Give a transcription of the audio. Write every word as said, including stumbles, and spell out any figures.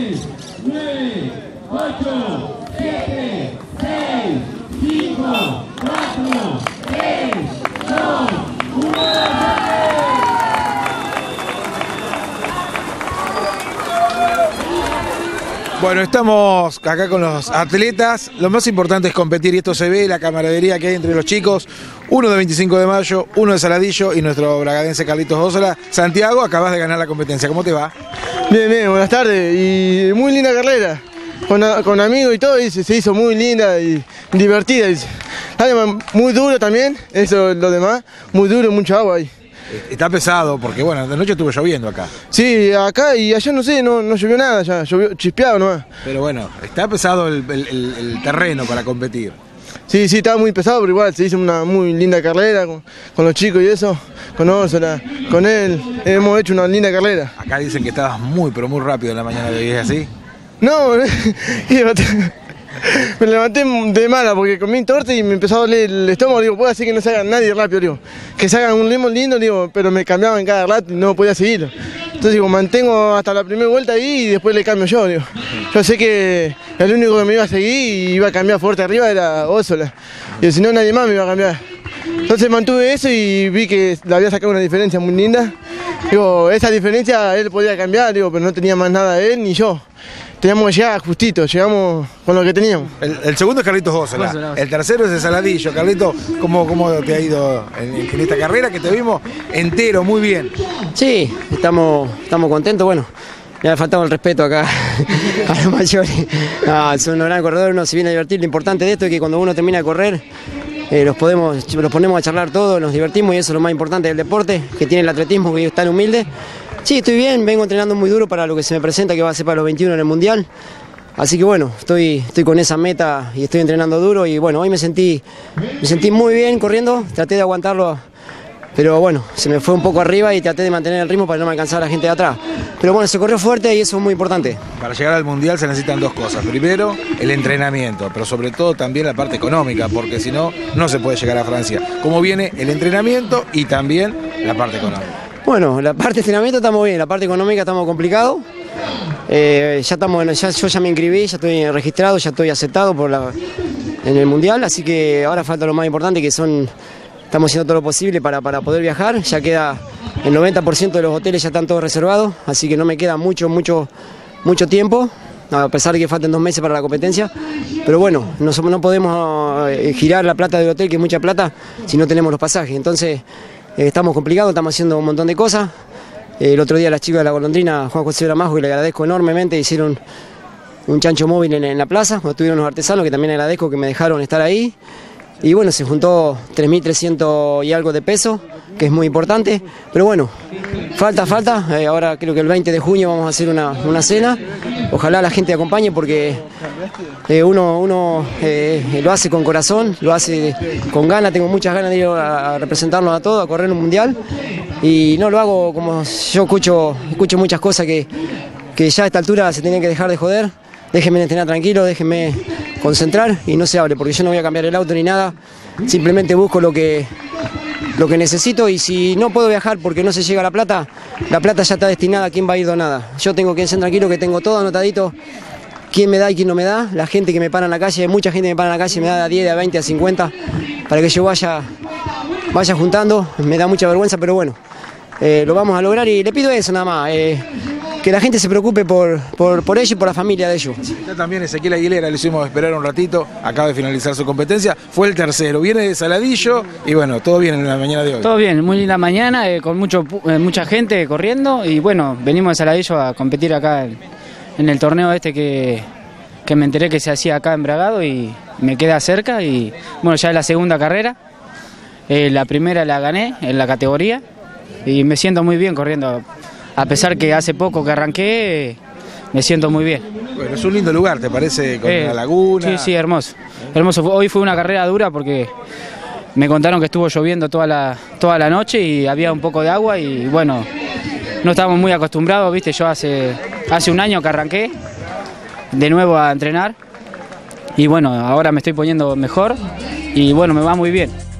diez, nueve, ocho, siete, seis, cinco, cuatro, tres, dos, uno. Bueno, estamos acá con los atletas. Lo más importante es competir y esto se ve, la camaradería que hay entre los chicos. Uno de veinticinco de mayo, uno de Saladillo y nuestro bragadense Carlitos Ósola. Santiago, acabas de ganar la competencia. ¿Cómo te va? Bien, bien, buenas tardes. Y muy linda carrera. Con, con amigos y todo, y se, se hizo muy linda y divertida. Y, muy duro también, eso es lo demás. Muy duro, mucha agua ahí. Está pesado porque, bueno, de noche estuvo lloviendo acá. Sí, acá y allá no sé, no, no llovió nada, ya llovió chispeado nomás. Pero bueno, está pesado el, el, el, el terreno para competir. Sí, sí, estaba muy pesado, pero igual se hizo una muy linda carrera con, con los chicos y eso, con Ósola, con él, hemos hecho una linda carrera. Acá dicen que estabas muy, pero muy rápido en la mañana de hoy, ¿es así? No, me levanté de mala porque comí torta y me empezó a doler el estómago. Digo, puede hacer que no se hagan nadie rápido, digo. Que se hagan un limón lindo, digo, pero me cambiaban cada rato y no podía seguir. Entonces digo, mantengo hasta la primera vuelta ahí y después le cambio yo, digo. Yo sé que el único que me iba a seguir y iba a cambiar fuerte arriba era Ósola. Y si no, nadie más me iba a cambiar. Entonces mantuve eso y vi que le había sacado una diferencia muy linda. Digo, esa diferencia él podía cambiar, digo, pero no tenía más nada él ni yo. Teníamos que llegar justito, llegamos con lo que teníamos. El, el segundo es Carlitos Ósola, el tercero es de Saladillo. Carlito, ¿cómo, cómo te ha ido en, en esta carrera que te vimos entero, muy bien? Sí, estamos, estamos contentos, bueno, me ha faltado el respeto acá a los mayores. No, son un gran corredor, uno se viene a divertir. Lo importante de esto es que cuando uno termina de correr, eh, los, podemos, los ponemos a charlar todos, nos divertimos y eso es lo más importante del deporte, que tiene el atletismo, que es tan humilde. Sí, estoy bien, vengo entrenando muy duro para lo que se me presenta, que va a ser para los veintiuno en el Mundial. Así que bueno, estoy, estoy con esa meta y estoy entrenando duro y bueno, hoy me sentí, me sentí muy bien corriendo, traté de aguantarlo, pero bueno, se me fue un poco arriba y traté de mantener el ritmo para no me alcanzar a la gente de atrás. Pero bueno, se corrió fuerte y eso es muy importante. Para llegar al Mundial se necesitan dos cosas. Primero, el entrenamiento, pero sobre todo también la parte económica, porque si no, no se puede llegar a Francia. ¿Cómo viene el entrenamiento y también la parte económica? Bueno, la parte de entrenamiento estamos bien, la parte económica estamos complicados. Eh, ya estamos, ya, yo ya me inscribí, ya estoy registrado, ya estoy aceptado por la, en el Mundial, así que ahora falta lo más importante, que son, estamos haciendo todo lo posible para, para poder viajar. Ya queda el noventa por ciento de los hoteles ya están todos reservados, así que no me queda mucho, mucho, mucho tiempo, a pesar de que faltan dos meses para la competencia. Pero bueno, no, no podemos girar la plata del hotel, que es mucha plata, si no tenemos los pasajes. Entonces eh, estamos complicados, estamos haciendo un montón de cosas. El otro día las chicas de la Golondrina, Juan José Bramajo, que le agradezco enormemente, hicieron un chancho móvil en, en la plaza, cuando estuvieron los artesanos, que también agradezco que me dejaron estar ahí. Y bueno, se juntó tres mil trescientos y algo de pesos, que es muy importante. Pero bueno, falta, falta. Eh, ahora creo que el veinte de junio vamos a hacer una, una cena. Ojalá la gente acompañe porque eh, uno, uno eh, lo hace con corazón, lo hace con ganas. Tengo muchas ganas de ir a, a representarnos a todos, a correr un mundial. Y no lo hago como yo escucho, escucho muchas cosas que, que ya a esta altura se tienen que dejar de joder. Déjenme entrenar tranquilo, déjenme concentrar y no se hable, porque yo no voy a cambiar el auto ni nada. Simplemente busco lo que, lo que necesito y si no puedo viajar porque no se llega a la plata, la plata ya está destinada a quién va a ir donada. Yo tengo que ser tranquilo, que tengo todo anotadito, quién me da y quién no me da. La gente que me para en la calle, mucha gente que me para en la calle, me da de a diez, de a veinte, a cincuenta, para que yo vaya, vaya juntando. Me da mucha vergüenza, pero bueno, eh, lo vamos a lograr y le pido eso nada más. Eh, que la gente se preocupe por, por, por ellos y por la familia de ellos. Ya también Ezequiel Aguilera, le hicimos esperar un ratito, acaba de finalizar su competencia, fue el tercero, viene de Saladillo y bueno, todo bien en la mañana de hoy. Todo bien, muy linda mañana, eh, con mucho, eh, mucha gente corriendo y bueno, venimos de Saladillo a competir acá en, en el torneo este que, que me enteré que se hacía acá en Bragado y me queda cerca y bueno, ya es la segunda carrera, eh, la primera la gané en la categoría y me siento muy bien corriendo. A pesar que hace poco que arranqué, me siento muy bien. Bueno, es un lindo lugar, ¿te parece? Con eh, la laguna. Sí, sí, hermoso. Hermoso. Hoy fue una carrera dura porque me contaron que estuvo lloviendo toda la, toda la noche y había un poco de agua y bueno, no estábamos muy acostumbrados, ¿viste? Yo hace, hace un año que arranqué de nuevo a entrenar y bueno, ahora me estoy poniendo mejor y bueno, me va muy bien.